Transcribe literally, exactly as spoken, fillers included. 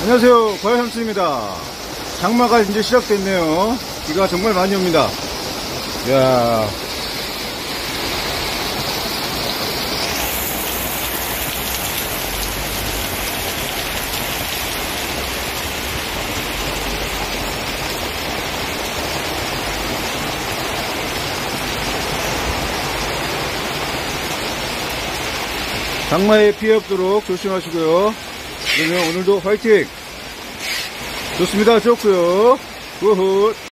안녕하세요, 과외삼촌입니다. 장마가 이제 시작됐네요. 비가 정말 많이 옵니다. 이야. 장마에 피해 없도록 조심하시고요. 그러면 오늘도 화이팅! 좋습니다. 좋고요. 우후.